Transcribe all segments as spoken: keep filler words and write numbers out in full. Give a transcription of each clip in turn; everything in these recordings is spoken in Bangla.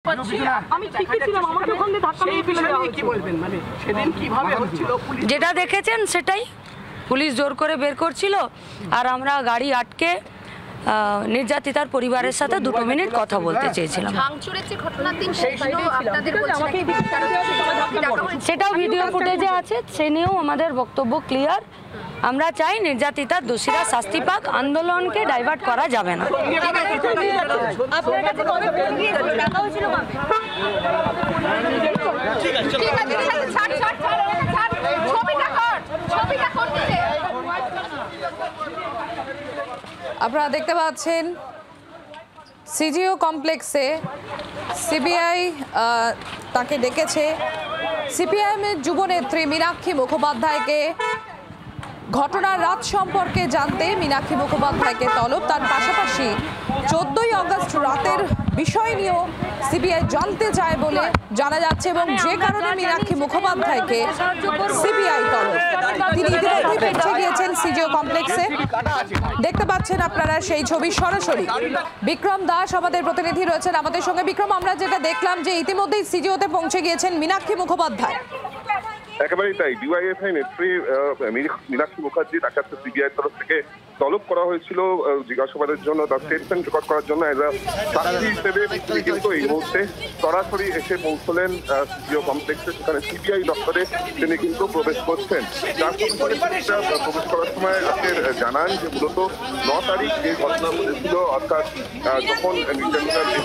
পাচ্ছি আমি ঠিকই ছিলাম, আমাকে ওখান থেকে ধাক্কা মেরে ফেলে দেওয়া হয়েছে। কি বলবেন মানে সেদিন কিভাবে হচ্ছিল? যেটা দেখেছেন সেটাই, পুলিশ জোর করে বের করছিল আর আমরা গাড়ি আটকে নির্যাতিতার পরিবারের সাথে দুটো মিনিট কথা বলতে চেয়েছিলাম। সেটাও ভিডিও ফুটেজে আছে, সে নিয়েও আমাদের বক্তব্য ক্লিয়ার। আমরা চাই নির্যাতিতার দোষীরা শাস্তি পাক, আন্দোলনকে ডাইভার্ট করা যাবে না। আপনারা দেখতে পাচ্ছেন সিজিও কমপ্লেক্সে সিবিআই তাকে ডেকেছে। সিপিআইএমের যুবনেত্রী মীনাক্ষী মুখোপাধ্যায়কে ঘটনার রাত সম্পর্কে জানতে মীনাক্ষী মুখোপাধ্যায়কে তলব। তার পাশাপাশি চোদ্দই আগস্ট রাতের বিষয় নিয়েও সিবিআই জানতে চায় বলে জানা যাচ্ছে এবং যে কারণে মীনাক্ষী মুখোপাধ্যায়কে সিবিআই তলব। তিনি ইতিমধ্যে পৌঁছে গিয়েছেন সিজিও কমপ্লেক্সে। দেখতে পাচ্ছেন আপনারা সেই ছবি সরাসরি। বিক্রম দাস আমাদের প্রতিনিধি রয়েছেন আমাদের সঙ্গে। বিক্রম, আমরা যেটা দেখলাম যে ইতিমধ্যেই সিজিওতে পৌঁছে গিয়েছেন মীনাক্ষী মুখোপাধ্যায়। একেবারেই তাই। ডিওয়াইএফআই নেত্রী মীনাক্ষী মুখার্জি, তাকে আজকে সিবিআই তরফ থেকে তলব করা হয়েছিল জিজ্ঞাসাবাদের জন্য, তার স্টেটমেন্ট রেকর্ড করার জন্য। সাক্ষী হিসেবে তিনি কিন্তু এই মুহূর্তে সরাসরি এসে পৌঁছলেন সিজিও কমপ্লেক্সে। সেখানে সিবিআই দপ্তরে তিনি কিন্তু প্রবেশ করছেন। তার সঙ্গে প্রবেশ করার সময় আজকে জানান যে মূলত ন তারিখ যে ঘটনা ঘটেছিল, অর্থাৎ যখন নির্যাতিতার দেহ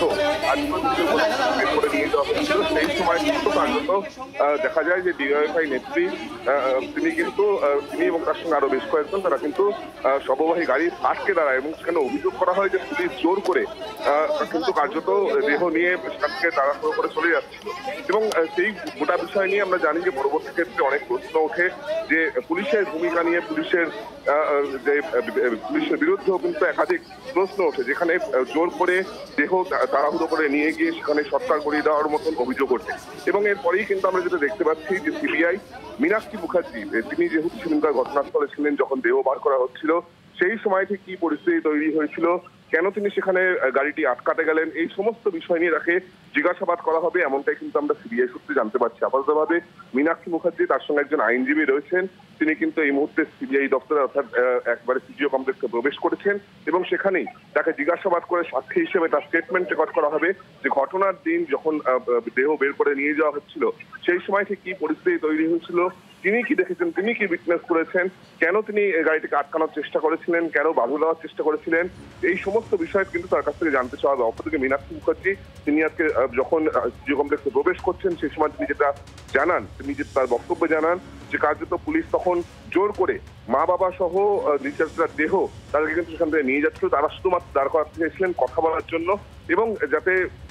বের করে নিয়ে যাওয়া হয়েছিল, সেই সময় কিন্তু কার্যত দেখা যায় যে ডিওয়াইএফআই নেত্রী তিনি কিন্তু তিনি এবং তার সঙ্গে আরো বেশ কয়েকজন তারা কিন্তু সর্ববাহী গাড়ি আটকে দাঁড়ায় এবং সেখানে অভিযোগ করা হয় যে পুলিশ জোর করে কিন্তু কার্যত দেহ নিয়ে সেখান থেকে তাড়াহুড়ো করে চলে যাচ্ছিল। এবং সেই গোটা বিষয় নিয়ে আমরা জানি যে পরবর্তী ক্ষেত্রে অনেক প্রশ্ন ওঠে যে পুলিশের ভূমিকা নিয়ে, পুলিশের যে পুলিশের বিরুদ্ধেও কিন্তু একাধিক প্রশ্ন ওঠে, যেখানে জোর করে দেহ তাড়াহুড়ো করে নিয়ে গিয়ে সেখানে সৎকার করিয়ে দেওয়ার মতন অভিযোগ ওঠে। এবং এরপরেই কিন্তু আমরা যেটা দেখতে পাচ্ছি যে সিবিআই মীনাক্ষী মুখার্জি, তিনি যেহেতু সেদিনকার ঘটনাস্থলে ছিলেন যখন দেহ বার করা হচ্ছিল, সেই সময় থেকে কি পরিস্থিতি তৈরি হয়েছিল, কেন তিনি সেখানে গাড়িটি আটকাতে গেলেন, এই সমস্ত বিষয় নিয়ে তাকে জিজ্ঞাসাবাদ করা হবে, এমনটাই কিন্তু আমরা সিবিআই সূত্রে জানতে পারছি। আপাততভাবে মীনাক্ষী মুখার্জি, তার সঙ্গে একজন আইনজীবী রয়েছেন, তিনি কিন্তু এই মুহূর্তে সিবিআই দপ্তরে অর্থাৎ একবারে সিজিও কমপ্লেক্সে প্রবেশ করেছেন এবং সেখানেই তাকে জিজ্ঞাসাবাদ করে সাক্ষী হিসেবে তার স্টেটমেন্ট রেকর্ড করা হবে যে ঘটনার দিন যখন দেহ বের করে নিয়ে যাওয়া হচ্ছিল সেই সময় ঠিক কি পরিস্থিতি তৈরি হয়েছিল, তিনি কি দেখেছেন, তিনি কি উইটনেস করেছেন, কেন তিনি গাড়িটিকে আটকানোর চেষ্টা করেছিলেন, কেন বাধা দেওয়ার চেষ্টা করেছিলেন, এই সমস্ত বিষয় কিন্তু তার কাছ থেকে জানতে চাওয়া হবে। অপরদিকে মীনাক্ষী মুখার্জি, তিনি আজকে যখন সিজিও কমপ্লেক্সে প্রবেশ করছেন সেই সময় তিনি যেটা জানান, তিনি যে তার বক্তব্যে জানান যে কার্যত পুলিশ তখন জোর করে মা বাবা সহ নির্যাতিতার দেহ তাদেরকে কিন্তু সেখান থেকে নিয়ে যাচ্ছিল। তারা শুধুমাত্র দাঁড় করাতে চেয়েছিলেন কথা বলার জন্য এবং যাতে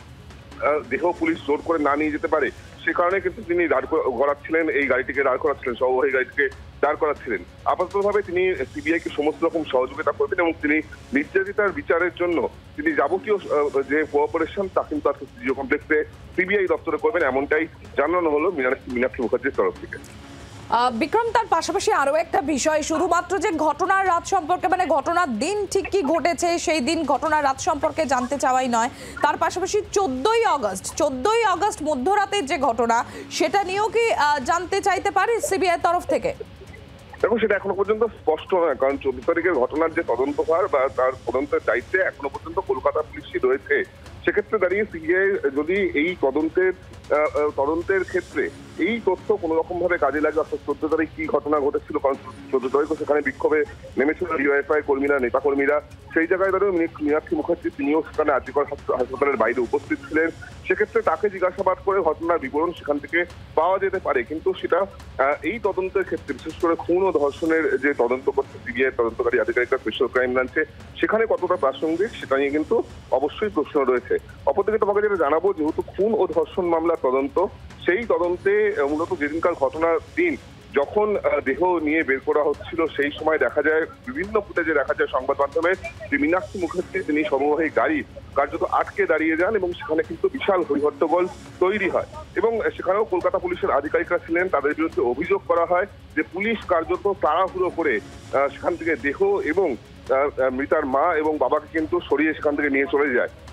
দেহ পুলিশ জোর করে না নিয়ে যেতে পারে সে কারণে কিন্তু তিনি দাঁড় করাচ্ছিলেন, এই গাড়িটিকে দাঁড় করাচ্ছিলেন, সহবাহী গাড়িটিকে দাঁড় করাচ্ছিলেন। আপাততভাবে তিনি সিবিআইকে সমস্ত রকম সহযোগিতা করবেন এবং তিনি নির্যাতিতার বিচারের জন্য তিনি যাবতীয় যে কোঅপারেশন তা কিন্তু আজকে সিজিও কমপ্লেক্সে সিবিআই দপ্তরে করবেন, এমনটাই জানানো হলো মীনাক্ষী মুখার্জির তরফ থেকে। বিক্রম, তার পাশাপাশি আরো একটা বিষয়, শুধুমাত্র যে ঘটনার রাত সম্পর্কে মানে ঘটনার দিন ঠিক কি ঘটেছে সেই দিন ঘটনার রাত সম্পর্কে জানতে চাওয়াই নয়, তার পাশাপাশি চোদ্দই আগস্ট চোদ্দই আগস্ট মধ্যরাতের যে ঘটনা সেটা নিয়েও কি জানতে চাইতে পারে সিবিআই তরফ থেকে? দেখো, সেটা এখনো পর্যন্ত স্পষ্ট নয়, কারণ চোদ্দ তারিখের ঘটনার যে তদন্তভার বা তার তদন্তের দায়িত্বে এখনো পর্যন্ত কলকাতা পুলিশই রয়েছে। সেক্ষেত্রে দাঁড়িয়ে সিবিআই যদি এই তদন্তের তদন্তের ক্ষেত্রে এই তথ্য কোনো রকম ভাবে কাজে লাগে, অর্থাৎ চোদ্দ তারিখ কি ঘটনা ঘটেছিল, কারণ চোদ্দ তারিখও সেখানে বিক্ষোভে নেমেছিল ডিওয়াইএফআই কর্মীরা, নেতা কর্মীরা, সেই জায়গায় দাঁড়িয়ে মীনাক্ষী মুখার্জি তিনিও সেখানে আজিকর হাসপাতালের বাইরে উপস্থিত ছিলেন। সেক্ষেত্রে তাকে জিজ্ঞাসাবাদ করে ঘটনার বিবরণ সেখান থেকে পাওয়া যেতে পারে, কিন্তু সেটা এই তদন্তের ক্ষেত্রে বিশেষ করে খুন ও ধর্ষণের যে তদন্ত করছে সিবিআই তদন্তকারী আধিকারিকরা স্পেশাল ক্রাইম ব্রাঞ্চে, সেখানে কতটা প্রাসঙ্গিক সেটা নিয়ে কিন্তু অবশ্যই প্রশ্ন রয়েছে। অপরদিকে তোমাকে যেটা জানাবো, যেহেতু খুন ও ধর্ষণ মামলার তদন্ত, সেই তদন্তে মূলত যেদিনকার ঘটনার দিন যখন দেহ নিয়ে বের করা হচ্ছিল সেই সময় দেখা যায় বিভিন্ন ফুটেজে দেখা যায় সংবাদ মাধ্যমে যে মীনাক্ষী মুখার্জি তিনি সর্ববাহী গাড়ি কার্যত আটকে দাঁড়িয়ে যান এবং সেখানে কিন্তু বিশাল হরিহট্টগোল তৈরি হয় এবং সেখানেও কলকাতা পুলিশের আধিকারিকরা ছিলেন, তাদের বিরুদ্ধে অভিযোগ করা হয় যে পুলিশ কার্যত তাড়াহুড়ো করে সেখান থেকে দেহ এবং মৃতার মা এবং বাবাকে কিন্তু সরিয়ে সেখান থেকে নিয়ে চলে যায়।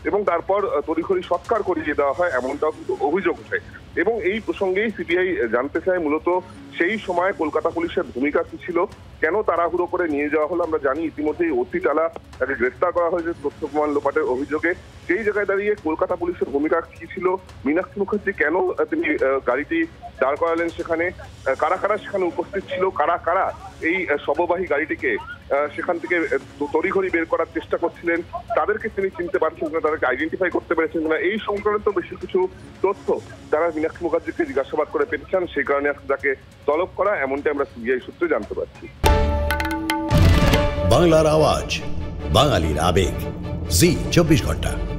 এবং তারপর তড়িঘড়ি সৎকার করিয়ে দেওয়া হয় এমনটাও কিন্তু অভিযোগ ওঠে। এবং এই প্রসঙ্গেই সিবিআই জানতে চায় মূলত সেই সময় কলকাতা পুলিশের ভূমিকা কি ছিল, কেন তাড়াহুড়ো করে নিয়ে যাওয়া হলো। আমরা জানি ইতিমধ্যেই অতি টালা তাকে গ্রেফতার করা হয়েছে তথ্য প্রমাণ লোপাটের অভিযোগে। সেই জায়গায় দাঁড়িয়ে কলকাতা পুলিশের ভূমিকা কি ছিল, মীনাক্ষী মুখার্জি কেন তিনি গাড়িটি দাঁড় করালেন, সেখানে কারা কারা সেখানে উপস্থিত ছিল, কারা কারা এই শববাহী গাড়িটিকে সেখান থেকে তড়িঘড়ি বের করার চেষ্টা করছিলেন, তাদেরকে তিনি চিনতে পারছেন না, তাদেরকে আইডেন্টিফাই করতে পেরেছেন না, এই সংক্রান্ত বেশি কিছু তথ্য যারা মীনাক্ষী মুখার্জিকে জিজ্ঞাসাবাদ করে পেয়েছেন, সেই কারণে তাকে তলব করা, এমনটা আমরা সিবিআই সূত্রে জানতে পারছি। বাংলার আওয়াজ, বাঙালির আবেগ, জি চব্বিশ ঘন্টা।